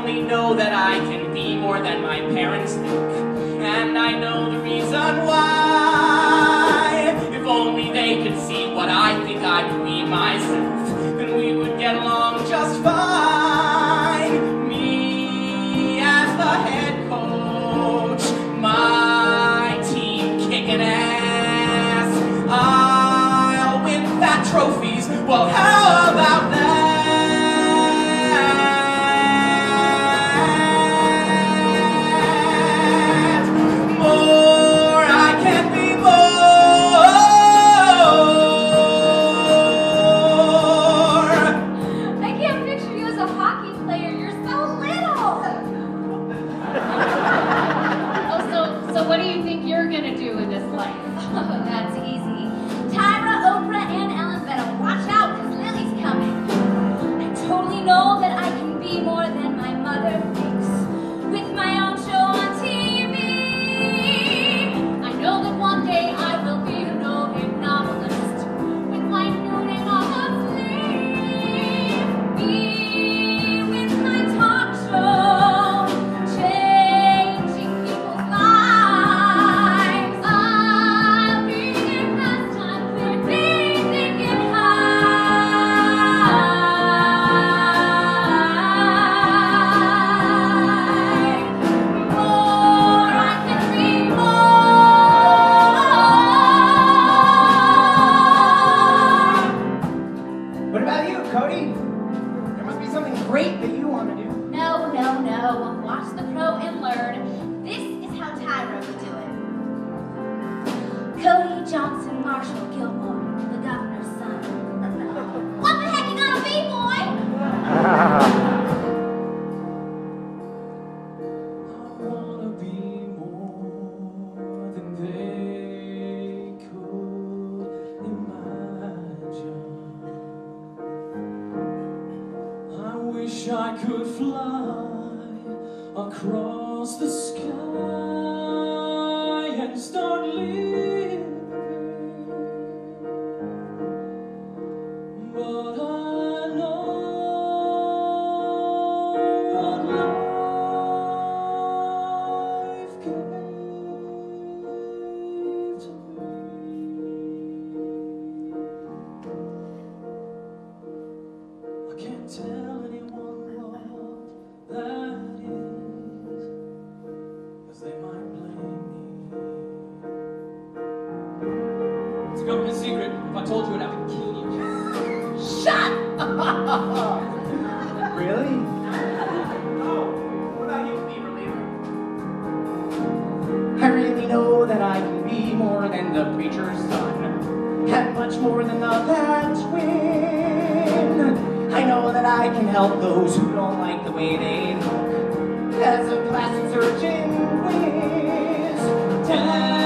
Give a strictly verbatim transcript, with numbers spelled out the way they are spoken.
only know that I can be more than my parents think. And I know the reason why. If only they could see what I think I would be myself, then we would get along just fine. Me as the head coach, my team kicking ass. I'll win fat trophies. Well, how about that? I could fly across the sky and start living, but I know what life gave to me. I can't tell anyone that is, 'cause they might blame me. It's a government secret. If I told you, I'd have to kill you. Shut up! Really? Oh, what about you, Beaver Leader? I really know that I can be more than the preacher's son, and much more than the bad twin. I know that I can help those who don't like the way they look, as a plastic surgeon quiz.